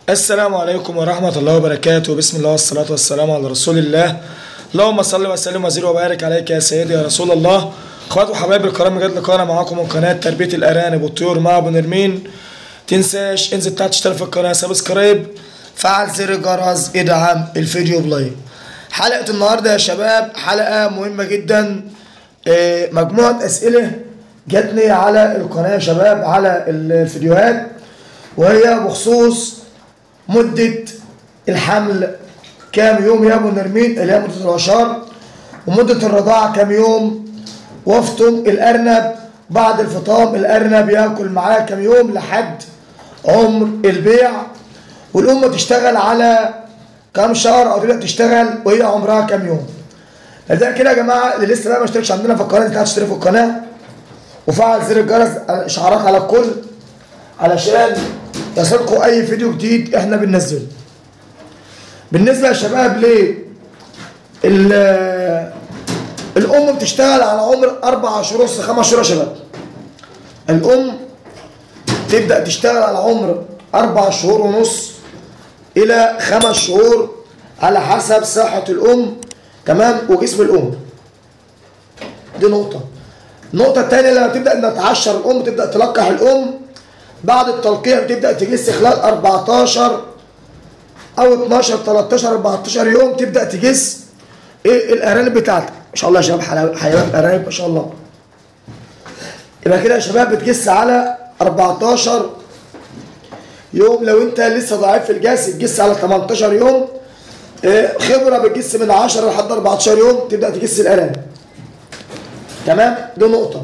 السلام عليكم ورحمة الله وبركاته. بسم الله والصلاة والسلام على رسول الله. اللهم صل وسلم وزد وبارك عليك يا سيدي يا رسول الله. اخوات وحبايبي الكرام، جد لقانا معاكم من قناة تربية الأرانب والطيور مع أبو نرمين. تنساش انزل تحت اشترك في القناة، سبسكرايب، فعل زر الجرس، ادعم الفيديو بلايك. حلقة النهاردة يا شباب حلقة مهمة جدا. مجموعة أسئلة جاتني على القناة يا شباب على الفيديوهات، وهي بخصوص مدة الحمل كام يوم يا ابو نرمين، اللي هي مدة العشار، ومدة الرضاعة كام يوم، وافطم الأرنب بعد الفطام الأرنب ياكل معاه كام يوم لحد عمر البيع، والأم تشتغل على كام شهر أو تبدأ تشتغل وهي عمرها كام يوم. ده كده يا جماعة اللي لسه بقى ما اشتركش عندنا في القناة، انت هتشترك في القناة وفعل زر الجرس إشعارات على الكل علشان يصلكوا أي فيديو جديد احنا بننزله. بالنسبة يا شباب الأم بتشتغل على عمر 4 شهور ونص 5 شهور يا شباب. الأم تبدأ تشتغل على عمر 4 شهور ونص إلى 5 شهور على حسب صحة الأم تمام وجسم الأم. دي نقطة. النقطة الثانية لما تبدأ إنها تعشر الأم تبدأ تلقح الأم. بعد التلقيح بتبدأ تجس خلال 14 أو 12 13 14 يوم تبدأ تجس الأرانب بتاعتك. ما شاء الله يا شباب، حيوانات الأرانب ما شاء الله. يبقى كده يا شباب بتجس على 14 يوم. لو أنت لسه ضعيف في الجس تجس على 18 يوم. خبرة بتجس من 10 لحد 14 يوم تبدأ تجس الأرانب. تمام؟ دي نقطة.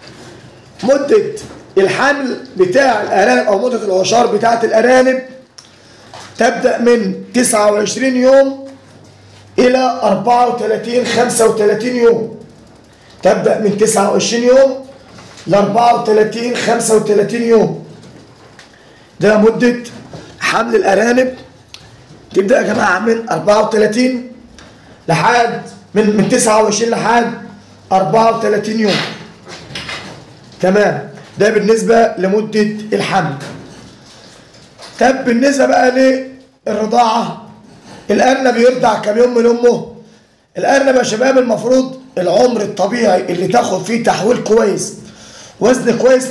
مدة الحمل بتاع الأرانب أو مدة العشار بتاعت الأرانب تبدأ من 29 يوم إلى 34 35 يوم. تبدأ من 29 يوم ل 34 35 يوم. ده مدة حمل الأرانب. تبدأ يا جماعة من 34 لحد من 29 لحد 34 يوم. تمام؟ ده بالنسبة لمدة الحمل. طب بالنسبة بقى للرضاعة، الأرنب يرضع كم يوم من أمه؟ الأرنب يا شباب المفروض العمر الطبيعي اللي تاخد فيه تحويل كويس، وزن كويس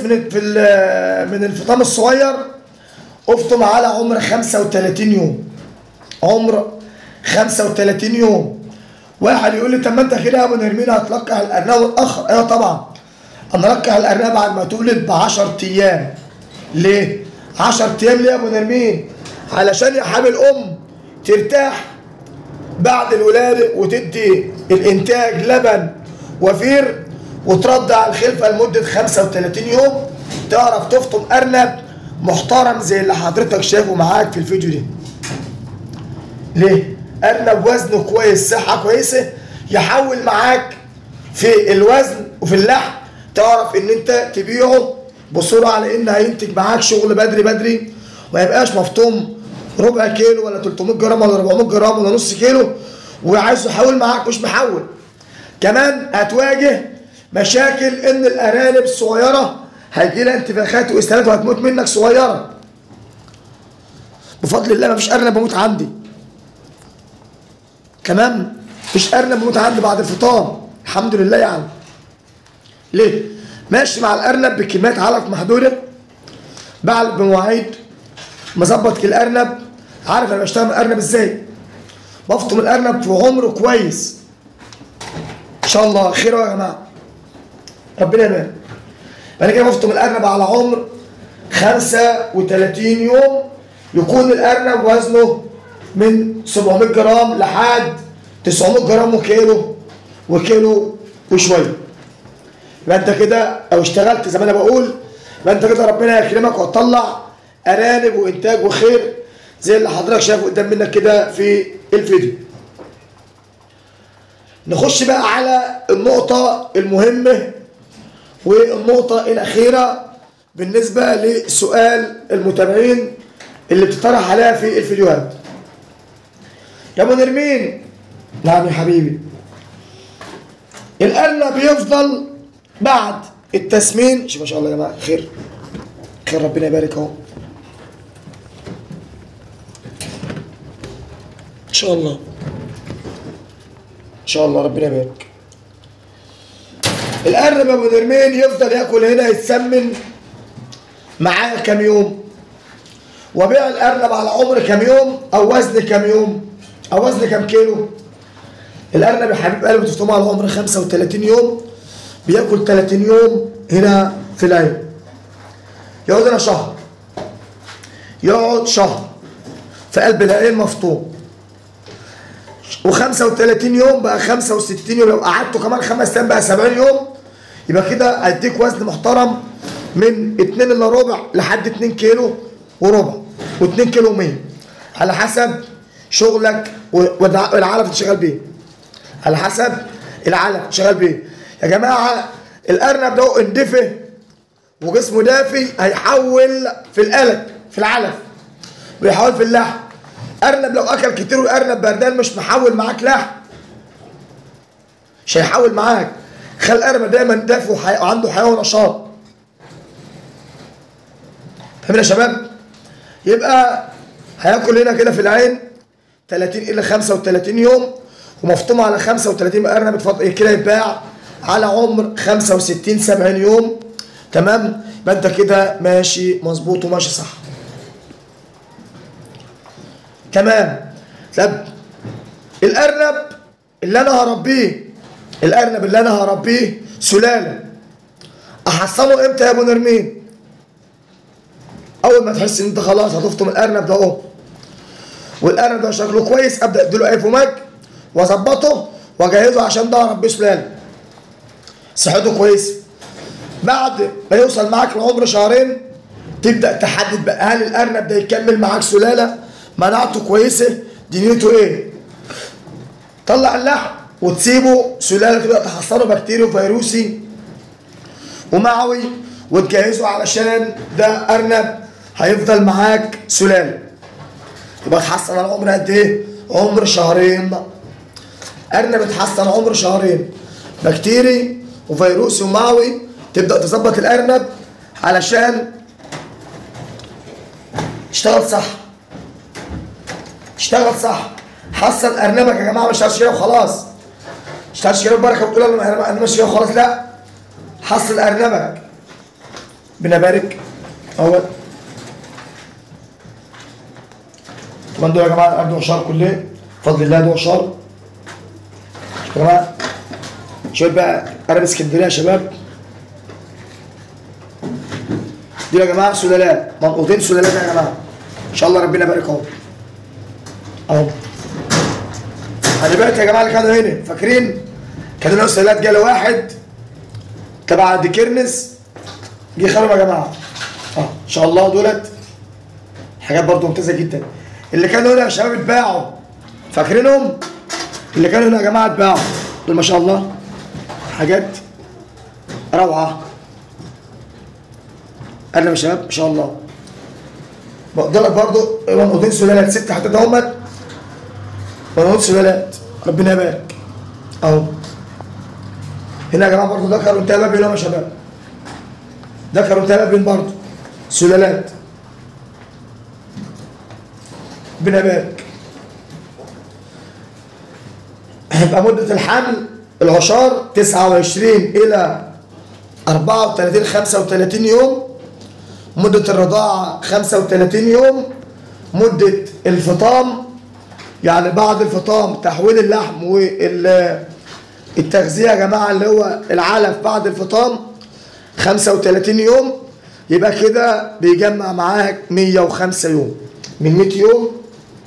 من الفطام الصغير، افطم على عمر 35 يوم. عمر 35 يوم. واحد يقول لي طب ما انت كده يا ابو نرمين هتلقح الأرنب متأخر. ايوه طبعا. انا اركح الأرنب بعد ما تولد ب 10 أيام. ليه؟ 10 أيام ليه يا ابو نرمين؟ علشان يا حامل الام ترتاح بعد الولاده وتدي الانتاج لبن وفير وترضع الخلفه لمده 35 يوم، تعرف تفطم ارنب محترم زي اللي حضرتك شايفه معاك في الفيديو ده. ليه؟ ارنب وزنه كويس، صحه كويسه، يحول معاك في الوزن وفي اللحم، تعرف ان انت تبيعه بسرعه على ان هينتج معاك شغل بدري وما يبقاش مفطوم ربع كيلو ولا 300 جرام ولا 400 جرام ولا نص كيلو وعايزه يحول معاك مش محول. كمان هتواجه مشاكل ان الارانب الصغيره هيجي لها انتفاخات واسهالات وهتموت منك صغيره. بفضل الله مفيش ارنب بيموت عندي. كمان مفيش ارنب بيموت عندي بعد الفطام الحمد لله. يعني ليه؟ ماشي مع الارنب بكميات علف محدوده، بعلق بمواعيد، مظبط الارنب، عارف انا بشتغل مع الارنب ازاي. بفطم الارنب في عمره كويس ان شاء الله. خير يا جماعه، ربنا يبارك. انا كده بفطم الارنب على عمر 35 يوم، يكون الارنب وزنه من 700 جرام لحد 900 جرام وكيلو وشويه. يبقى انت كده لو اشتغلت زي ما انا بقول، يبقى انت كده ربنا يكرمك وتطلع ارانب وانتاج وخير زي اللي حضرتك شايفه قدام منك كده في الفيديو. نخش بقى على النقطة المهمة والنقطة الأخيرة بالنسبة لسؤال المتابعين اللي بتطرح عليها في الفيديوهات. يا ابو نرمين، نعم يا حبيبي، الأرنب بيفضل بعد التسمين، شوف ما شاء الله يا جماعه، خير ربنا يبارك اهو. ان شاء الله ان شاء الله ربنا يبارك. الارنب ابو نرمين يفضل ياكل هنا يتسمن معاه كام يوم، وبيع الارنب على عمر كام يوم او وزن كام يوم او وزن كام كيلو. الارنب يا حبيب قلبي تفطمه على عمر 35 يوم، بياكل 30 يوم هنا في العين، يقعد هنا شهر، يقعد شهر في قلب العين مفطوم، و35 يوم بقى 65 يوم، لو قعدته كمان 5 ايام بقى 70 يوم، يبقى كده هيديك وزن محترم من 2 الا ربع لحد 2 كيلو وربع و2 كيلو 100 على حسب شغلك والعلف اللي شغال بيه، على حسب العلف اللي شغال بيه. يا جماعه الارنب ده اندفه وجسمه دافي هيحول في القلب في العلف ويحول في اللحم. ارنب لو اكل كتير والارنب بردان مش محول معاك لحم مش هيحول معاك. خلي الارنب دايما دافي وعنده حياه ونشاط. فاهمين يا شباب؟ يبقى هياكل هنا كده في العين 30 الى 35 يوم ومفطوم على 35 ارنب كده يتباع على عمر 65 70 يوم. تمام؟ يبقى انت كده ماشي مظبوط وماشي صح. تمام. طب الارنب اللي انا هربيه، الارنب اللي انا هربيه سلاله، احصنه امتى يا ابو نرمين؟ اول ما تحس ان انت خلاص هتفطم الارنب ده اهو، والارنب ده شكله كويس، ابدا اديله اي فوماج واظبطه واجهزه عشان ده اربيه سلاله صحته كويسه. بعد ما يوصل معاك لعمر شهرين تبدا تحدد بقى هل الارنب ده يكمل معاك سلاله، مناعته كويسه، دنيته ايه. طلع اللحم وتسيبه سلاله، تبدا تحصنه بكتيري وفيروسي ومعوي وتجهزه علشان ده ارنب هيفضل معاك سلاله. يبقى تحصن على عمر قد ايه؟ عمر شهرين. ارنب اتحصن عمر شهرين بكتيري وفيروسي ومعوي، تبدا تظبط الارنب علشان يشتغل صح. اشتغل صح. حصن ارنبك يا جماعه، مش هتشتغل كده وخلاص. مش هتشتغل كده ببركه وتقول انا ماشي كده وخلاص، لا. حصن ارنبك. بنبارك اهو. طبعا دول يا جماعه ارنب عشار كلهم بفضل الله، دول عشار يا جماعه. شويه بقى ارنب اسكندريه يا شباب، دي يا جماعه سلالات، منقوطين سلالات يا جماعه ان شاء الله ربنا يبارك اهو. اهو خلي بالك يا جماعه اللي كانوا هنا فاكرين كانوا لنا سلالات، جاله واحد تبع ديكيرنس جه خلهم يا جماعه. ان شاء الله دولت حاجات برضه ممتازه جدا. اللي كانوا هنا يا شباب اتباعوا، فاكرينهم؟ اللي كانوا هنا يا جماعه اتباعوا دول ما شاء الله حاجات روعه. انا يا شباب ما شاء الله بقدر برضه منقوطين سلالات 6 حتى اهمت، منقوط سلالات ربنا يبارك اهو. هنا يا جماعه برضه ذكر وانتهى بابين يا شباب، ذكر وانتهى بابين برضه سلالات ربنا يبارك. هيبقى مده الحمل العشار 29 الى 34 35 يوم، مدة الرضاعة 35 يوم، مدة الفطام يعني بعد الفطام تحويل اللحم والتغذية يا جماعة اللي هو العلف بعد الفطام 35 يوم. يبقى كده بيجمع معاك 105 يوم، من 100 يوم،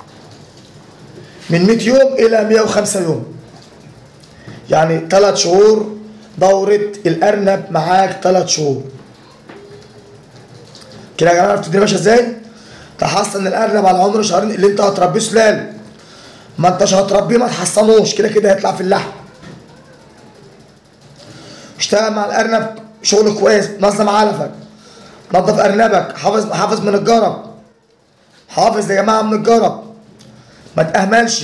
من 100 يوم إلى 105 يوم، يعني 3 شهور دورة الأرنب معاك 3 شهور. كده يا جماعه عرفت الدنيا ماشيه ازاي؟ تحصن الارنب على عمر شهرين اللي انت هتربيه سلال. ما انتش هتربيه ما تحصنوش، كده كده هيطلع في اللحم. اشتغل مع الارنب شغل كويس، نظم علفك، نظف ارنبك، حافظ من الجرب، حافظ يا جماعه من الجرب، ما تأهملش.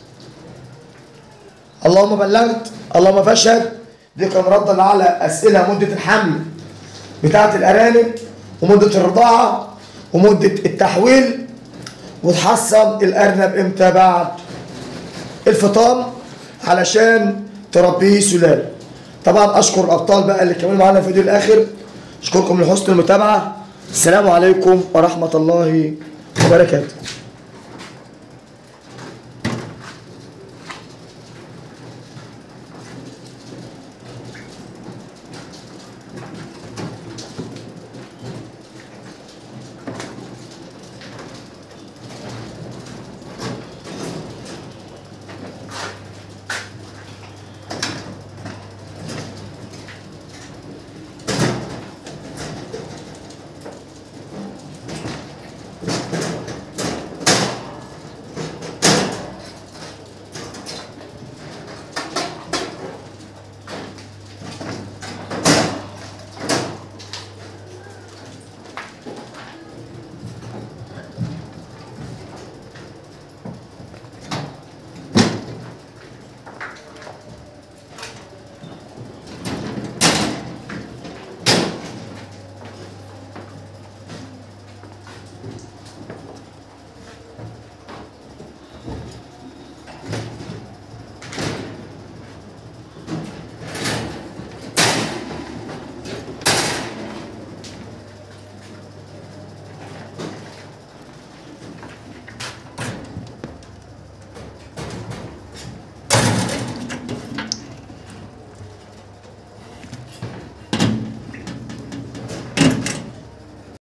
اللهم بلغت اللهم فاشهد. دي كان ردا على اسئله مده الحمل بتاعه الارانب ومدة الرضاعة ومدة التحويل، وتحصن الأرنب إمتى بعد الفطام علشان تربيه سلال. طبعا اشكر الابطال بقى اللي كملوا معانا الفيديو الاخر. اشكركم لحسن المتابعه. السلام عليكم ورحمه الله وبركاته.